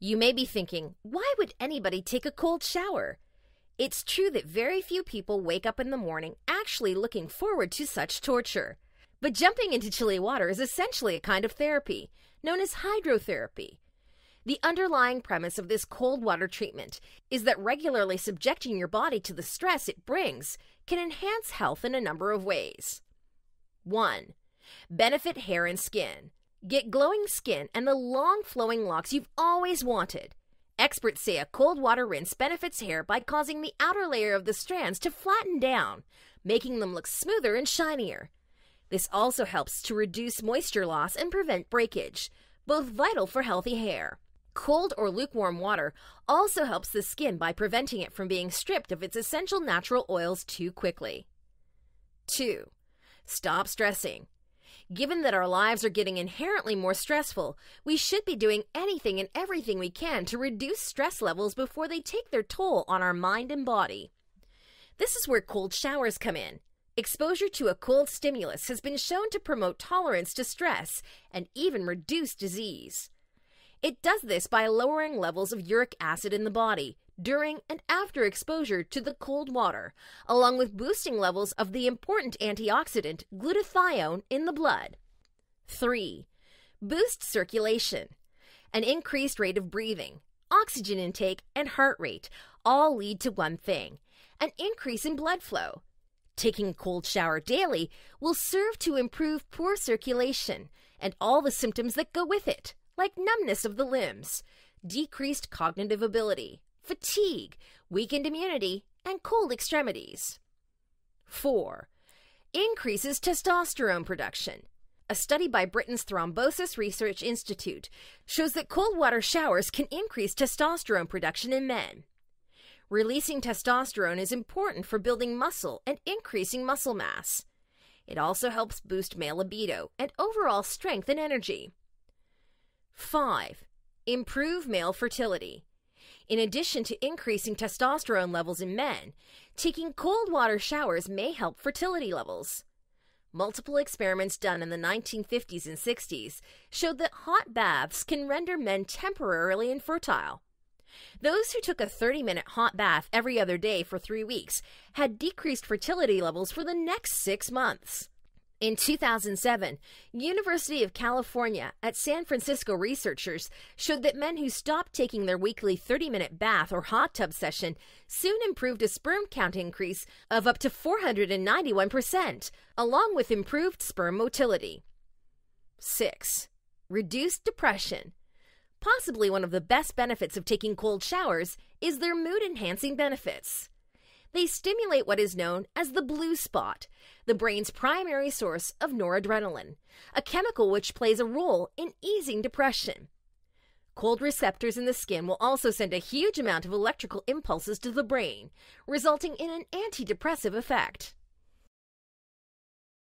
You may be thinking, why would anybody take a cold shower? It's true that very few people wake up in the morning actually looking forward to such torture. But jumping into chilly water is essentially a kind of therapy, known as hydrotherapy. The underlying premise of this cold water treatment is that regularly subjecting your body to the stress it brings can enhance health in a number of ways. 1. Benefit hair and skin. Get glowing skin and the long flowing locks you've always wanted. Experts say a cold water rinse benefits hair by causing the outer layer of the strands to flatten down, making them look smoother and shinier. This also helps to reduce moisture loss and prevent breakage, both vital for healthy hair. Cold or lukewarm water also helps the skin by preventing it from being stripped of its essential natural oils too quickly. 2. Stop stressing. Given that our lives are getting inherently more stressful, we should be doing anything and everything we can to reduce stress levels before they take their toll on our mind and body. This is where cold showers come in. Exposure to a cold stimulus has been shown to promote tolerance to stress and even reduce disease. It does this by lowering levels of uric acid in the body during and after exposure to the cold water, along with boosting levels of the important antioxidant glutathione in the blood. 3. Boost circulation. An increased rate of breathing, oxygen intake, and heart rate all lead to one thing: an increase in blood flow. Taking a cold shower daily will serve to improve poor circulation and all the symptoms that go with it, like numbness of the limbs, decreased cognitive ability, fatigue, weakened immunity, and cold extremities. 4. Increases testosterone production. A study by Britain's Thrombosis Research Institute shows that cold water showers can increase testosterone production in men. Releasing testosterone is important for building muscle and increasing muscle mass. It also helps boost male libido and overall strength and energy. 5. Improve male fertility. In addition to increasing testosterone levels in men, taking cold water showers may help fertility levels. Multiple experiments done in the 1950s and 60s showed that hot baths can render men temporarily infertile. Those who took a 30-minute hot bath every other day for 3 weeks had decreased fertility levels for the next 6 months. In 2007, University of California at San Francisco researchers showed that men who stopped taking their weekly 30-minute bath or hot tub session soon improved a sperm count increase of up to 491%, along with improved sperm motility. 6. Reduced depression. Possibly one of the best benefits of taking cold showers is their mood-enhancing benefits. They stimulate what is known as the blue spot, the brain's primary source of noradrenaline, a chemical which plays a role in easing depression. Cold receptors in the skin will also send a huge amount of electrical impulses to the brain, resulting in an antidepressive effect.